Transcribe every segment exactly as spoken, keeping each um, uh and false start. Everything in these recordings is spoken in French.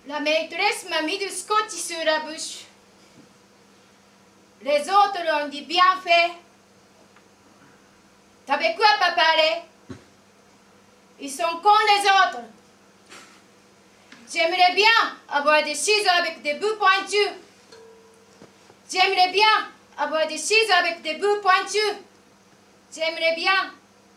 La maîtresse m'a mis du scotch sur la bouche. Les autres l'ont dit bien fait. T'avais quoi pas parler? Ils sont cons les autres. J'aimerais bien avoir des ciseaux avec des bouts pointus. J'aimerais bien avoir des ciseaux avec des bouts pointus. J'aimerais bien.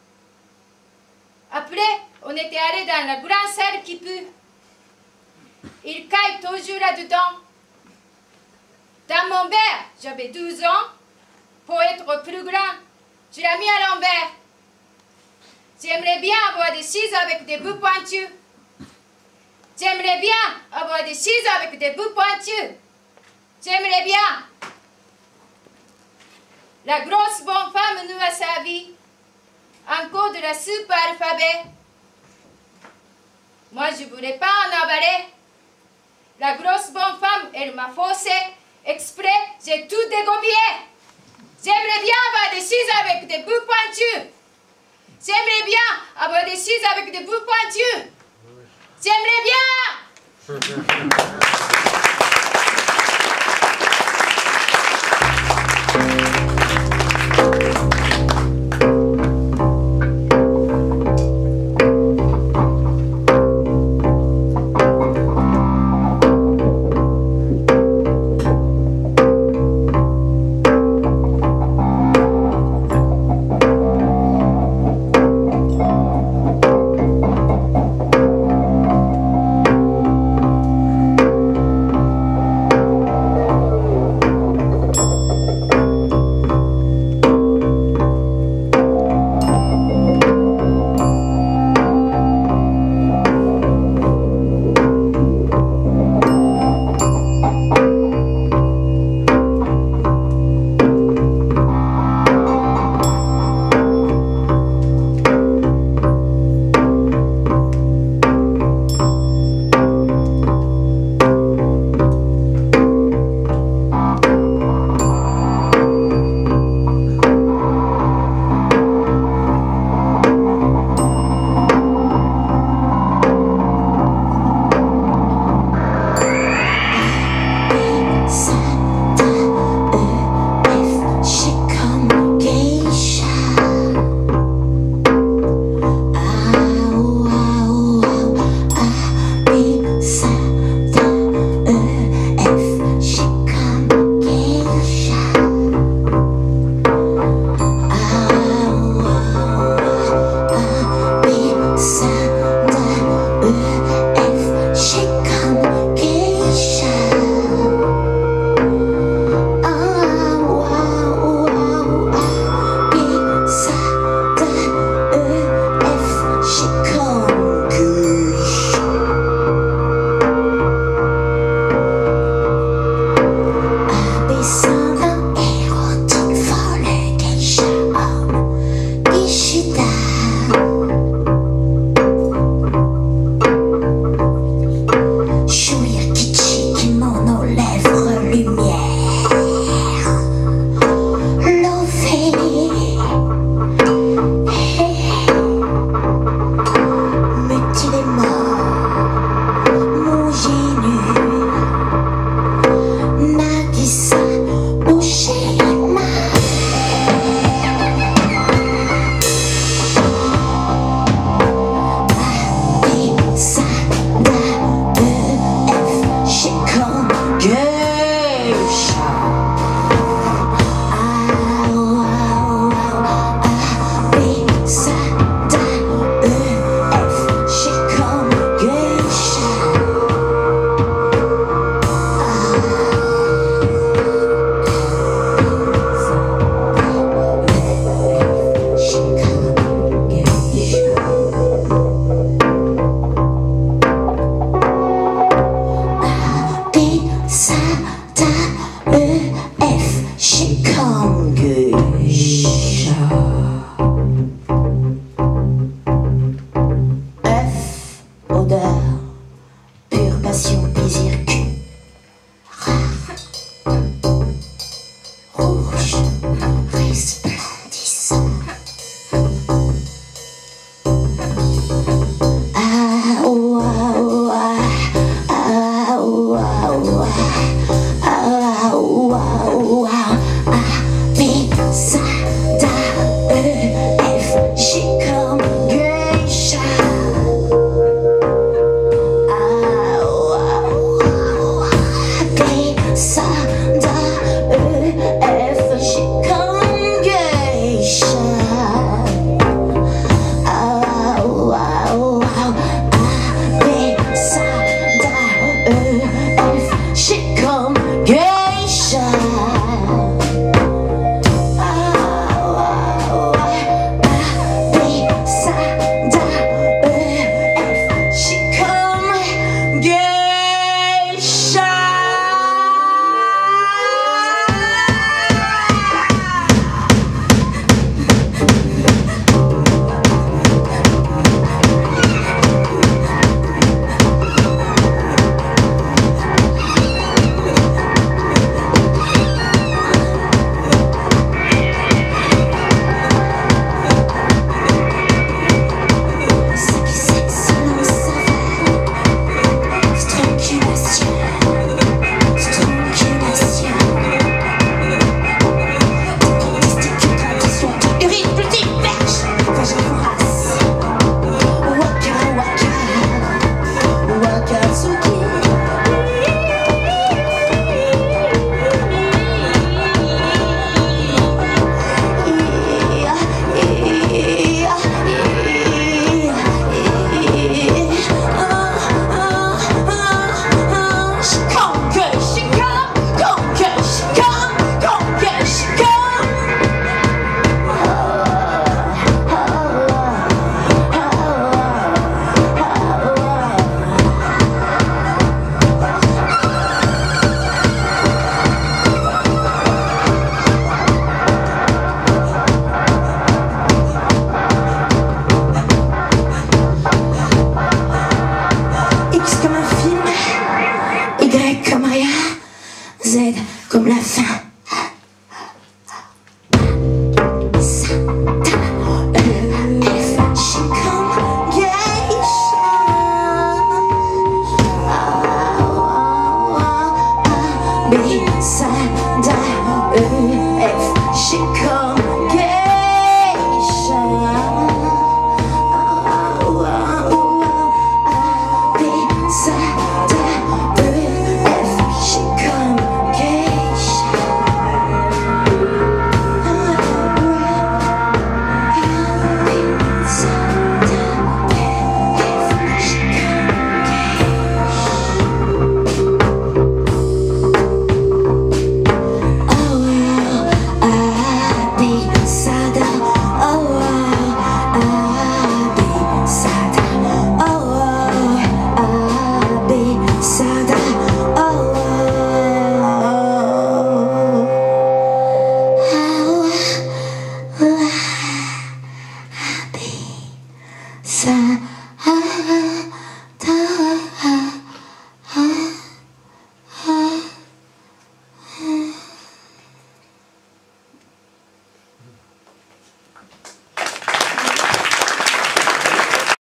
Après, on était allé dans la grande salle qui pue. Il caille toujours là-dedans. Dans mon verre, j'avais douze ans. Pour être plus grand, je l'ai mis à l'envers. J'aimerais bien avoir des ciseaux avec des bouts pointus. J'aimerais bien avoir des ciseaux avec des bouts pointus. J'aimerais bien. La grosse bonne femme nous a servi encore de la soupe à alphabet. Moi, je ne voulais pas en avaler. La grosse bonne femme, elle m'a forcé. Exprès, j'ai tout dégommé. J'aimerais bien avoir des ciseaux avec des bouts pointus. J'aimerais bien avoir des ciseaux avec des bouts pointus. J'aimerais bien.